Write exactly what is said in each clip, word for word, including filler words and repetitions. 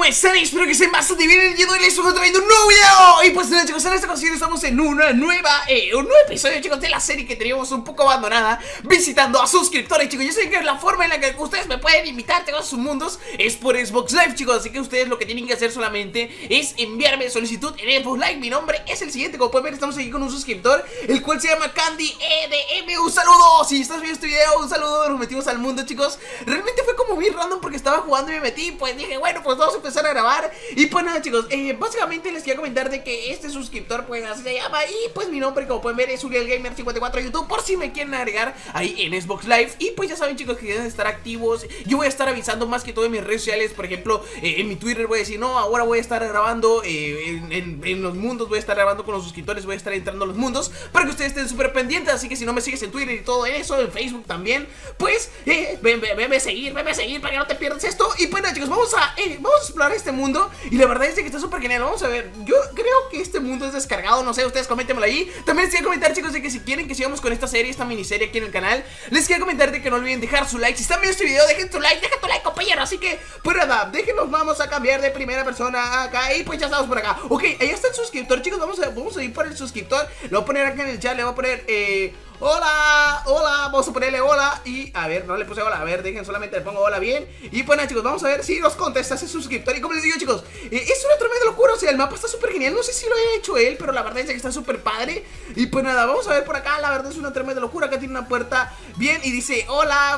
están? Espero que estén bastante bien. El día de hoy les estoy trayendo un nuevo video. Y pues nada, chicos, en esta ocasión estamos en una nueva eh, un nuevo episodio, chicos, de la serie que teníamos un poco abandonada, visitando a suscriptores, chicos. Yo sé que la forma en la que ustedes me pueden invitar a sus mundos es por Xbox Live, chicos. Así que ustedes lo que tienen que hacer solamente es enviarme solicitud en Xbox Live. Mi nombre es el siguiente, como pueden ver, estamos aquí con un suscriptor, el cual se llama Candy E D M. Un saludo, si estás viendo este video, un saludo. Nos metimos al mundo, chicos. Realmente fue como muy random porque estaba jugando y me metí. Pues dije, bueno, pues vamos a empezar a grabar. Y pues nada, chicos, eh, básicamente les quería comentar de que este suscriptor, pues así se llama. Y pues mi nombre, como pueden ver, es Uriel Gamer cincuenta y cuatro en YouTube, por si me quieren agregar ahí en Xbox Live. Y pues ya saben, chicos, que deben estar activos. Yo voy a estar avisando más que todo en mis redes sociales. Por ejemplo, eh, en mi Twitter voy a decir, no, ahora voy a estar grabando eh, en, en, en los mundos. Voy a estar grabando con los suscriptores, voy a estar entrando a los mundos para que ustedes estén súper pendientes. Así que si no me sigues en Twitter y todo eso, en Facebook también, pues eh, ven, ven, venme a seguir, venme a seguir para que no te pierdas esto. Y pues nada, chicos, vamos a, eh, vamos a explorar este mundo. Y la verdad es que está súper genial. Vamos a ver, yo creo que este mundo es descargado, no sé, ustedes coméntenmelo ahí. También les quiero comentar, chicos, de que si quieren que sigamos con esta serie, esta miniserie aquí en el canal, les quiero comentar de que no olviden dejar su like. Si están viendo este video, dejen tu like, deja tu like, compañero. Así que, pues nada, déjenos, vamos a cambiar de primera persona acá. Y pues ya estamos por acá. Ok, ahí está el suscriptor, chicos, vamos a, vamos a ir por el suscriptor. Lo voy a poner acá en el chat, le voy a poner, eh... hola, hola, vamos a ponerle hola. Y a ver, no le puse hola, a ver, dejen, solamente le pongo hola bien. Y pues nada, chicos, vamos a ver si nos contesta ese suscriptor. Y como les digo, chicos, eh, es una tremenda locura. O sea, el mapa está súper genial, no sé si lo haya hecho él, pero la verdad es que está súper padre. Y pues nada, vamos a ver por acá, la verdad es una tremenda locura. Acá tiene una puerta bien y dice hola.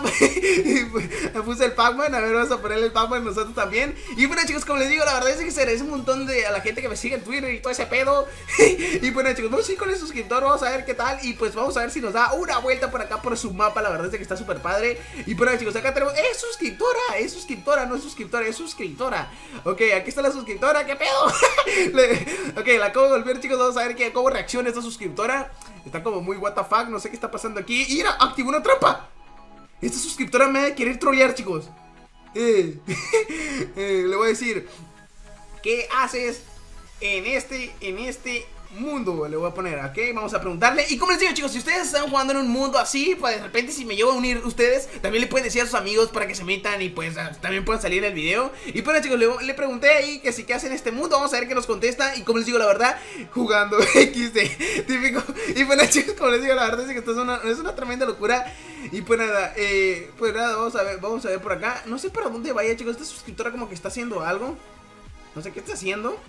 Me puse el Pac-Man, a ver, vamos a ponerle el Pac-Man nosotros también. Y bueno, chicos, como les digo, la verdad es que se agradece un montón de a la gente que me sigue en Twitter y todo ese pedo. Y bueno, chicos, vamos a ir con el suscriptor, vamos a ver qué tal. Y pues vamos a ver si nos da una vuelta por acá por su mapa. La verdad es que está súper padre. Y bueno, chicos, acá tenemos, es suscriptora, es suscriptora, no es suscriptora, es suscriptora. Ok, aquí está la suscriptora, ¿qué pedo? Le, ok, la acabo de volver, chicos, vamos a ver que, cómo reacciona esta suscriptora. Está como muy what the fuck, no sé qué está pasando aquí. Y mira, activó una trampa. Esta suscriptora me va a querer trolear, chicos. eh, eh, Le voy a decir, ¿qué haces en este, en este mundo? Le voy a poner, ok, vamos a preguntarle. Y como les digo, chicos, si ustedes están jugando en un mundo así, pues de repente si me llevo a unir ustedes, también le pueden decir a sus amigos para que se metan y pues también puedan salir en el video. Y bueno, chicos, le, le pregunté ahí que si qué hacen en este mundo, vamos a ver qué nos contesta. Y como les digo, la verdad, jugando equis de, típico. Y bueno, chicos, como les digo, la verdad es que esto es una, es una tremenda locura. Y pues nada, eh, pues nada, vamos a ver, vamos a ver por acá. No sé para dónde vaya, chicos, esta suscriptora como que está haciendo algo. No sé qué está haciendo.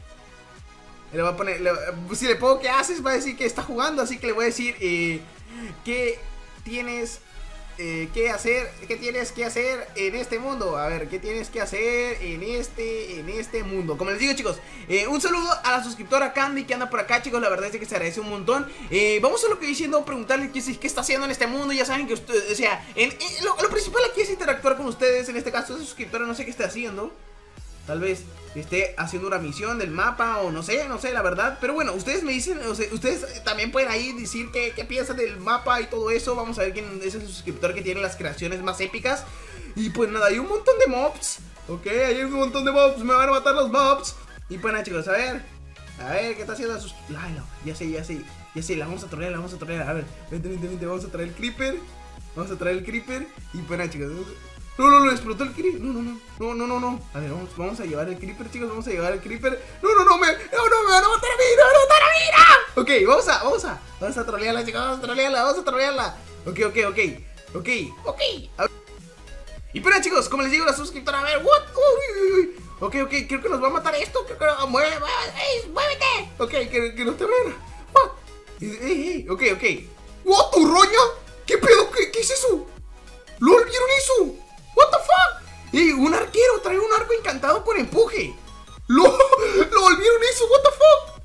Le voy a poner, le, si le pongo qué haces, va a decir que está jugando. Así que le voy a decir, eh, ¿qué tienes eh, que hacer? ¿Qué tienes que hacer en este mundo? A ver, ¿qué tienes que hacer en este, en este mundo? Como les digo, chicos, eh, un saludo a la suscriptora Candy que anda por acá, chicos. La verdad es que se agradece un montón. eh, Vamos a lo que diciendo, preguntarle qué, qué está haciendo en este mundo. Ya saben que usted, o sea, en, en, lo, lo principal aquí es interactuar con ustedes. En este caso, esa suscriptora no sé qué está haciendo. Tal vez esté haciendo una misión del mapa o no sé, no sé, la verdad. Pero bueno, ustedes me dicen, o sea, ustedes también pueden ahí decir qué, qué piensan del mapa y todo eso. Vamos a ver quién es el suscriptor que tiene las creaciones más épicas. Y pues nada, hay un montón de mobs. Ok, hay un montón de mobs, me van a matar los mobs. Y pues nada, chicos, a ver. A ver, ¿qué está haciendo sus... Ay, no, ya sé, ya sé, ya sé, la vamos a trolear, la vamos a trolear. A ver, vente, vente, vente, vamos a traer el creeper. Vamos a traer el creeper. Y pues nada, chicos. No, no, no, explotó el creeper. No, no, no, no, no, no, no. A ver, vamos, vamos a llevar el creeper, chicos. Vamos a llevar el creeper. No, no, no, me, no, no, me van a matar a mí. Me van a matar a mí, no. Ok, vamos a, vamos a, vamos a trolearla, chicos. Vamos a trolearla, vamos a trolearla. Ok, ok, ok, ok, ok. A ver. Y pero chicos, como les digo, la suscriptora, a ver, what? Uy, uy, uy. Ok, ok, creo que nos va a matar esto. Creo que no, mueve, mueve, muévete. Ok, que, que no te vean. What? Ey, ey, ok, ok. What, tu roña. ¿Qué pedo? ¿Qué, qué es eso? ¿Lol, vieron eso? What the fuck? ¡Ey! Un arquero trae un arco encantado con empuje. ¡Lo! ¡Lo volvieron eso! What the fuck?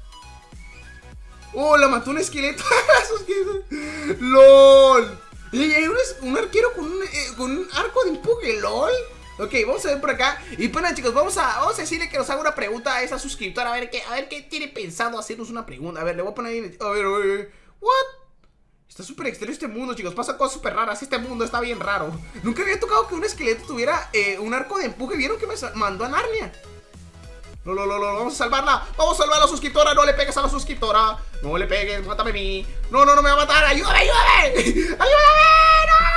¡Oh! La mató un esqueleto. ¡Lol! ¡Ey! Hay un, un arquero con un, eh, con un arco de empuje. ¡Lol! Ok, vamos a ver por acá. Y bueno, chicos, vamos a, vamos a decirle que nos haga una pregunta a esa suscriptora. A ver qué, a ver qué tiene pensado hacernos una pregunta. A ver, le voy a poner ahí. A ver, a ver. ¿What? Está súper extraño este mundo, chicos. Pasa cosas súper raras. Este mundo está bien raro. Nunca había tocado que un esqueleto tuviera eh, un arco de empuje. ¿Vieron que me mandó a Narnia? No, no, no, no. Vamos a salvarla. Vamos a salvar a la suscriptora. No le pegues a la suscriptora. No le pegues. Mátame a mí. No, no, no me va a matar. Ayúdame, ayúdame. Ayúdame. No, me va a matar.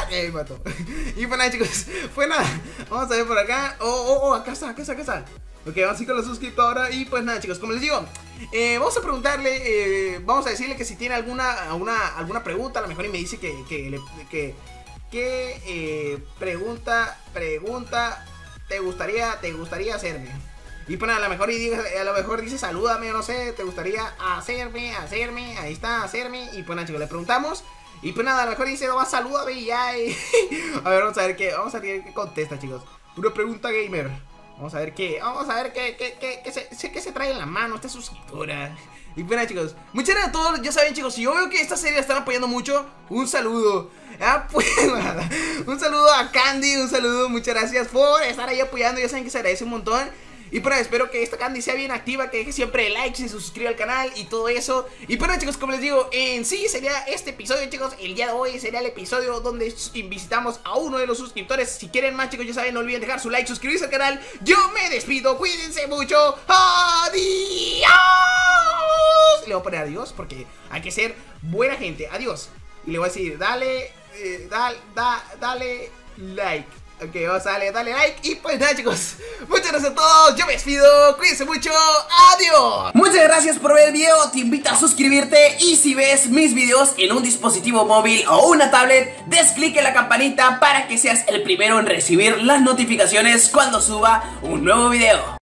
Eh, mató. Y pues nada, chicos, pues nada, vamos a ver por acá. Oh, oh, oh, acá está, acá está, acá está. Ok, vamos a ir con los suscriptores. Y pues nada, chicos, como les digo, eh, vamos a preguntarle, eh, vamos a decirle que si tiene alguna alguna, alguna pregunta. A lo mejor y me dice que que, le, que, que eh, pregunta, pregunta te gustaría, te gustaría hacerme. Y pues nada, a lo mejor, y diga, a lo mejor dice salúdame, no sé, te gustaría hacerme, hacerme, ahí está, hacerme. Y pues nada, chicos, le preguntamos. Y pues nada, a lo mejor dice, no, salúdame y ya. Y a ver, vamos a ver qué, vamos a ver qué contesta, chicos. Una pregunta gamer. Vamos a ver qué, vamos a ver qué, qué, qué, qué, se, qué se trae en la mano esta suscriptora. Y bueno, chicos, muchas gracias a todos. Ya saben, chicos, si yo veo que esta serie la están apoyando mucho, un saludo. Ah, pues nada, un saludo a Candy, un saludo, muchas gracias por estar ahí apoyando. Ya saben que se agradece un montón. Y bueno, espero que esta Candy sea bien activa, que deje siempre like, se suscriba al canal y todo eso. Y bueno, chicos, como les digo, en sí sería este episodio, chicos. El día de hoy sería el episodio donde visitamos a uno de los suscriptores. Si quieren más, chicos, ya saben, no olviden dejar su like, suscribirse al canal. Yo me despido, cuídense mucho. ¡Adiós! Le voy a poner adiós porque hay que ser buena gente. Adiós. Y le voy a decir, dale, eh, dale, da, dale like. Ok, vamos a darle, dale like. Y pues nada, chicos, muchas gracias a todos. Yo me despido, cuídense mucho, adiós. Muchas gracias por ver el video, te invito a suscribirte. Y si ves mis videos en un dispositivo móvil o una tablet, des clic en la campanita para que seas el primero en recibir las notificaciones cuando suba un nuevo video.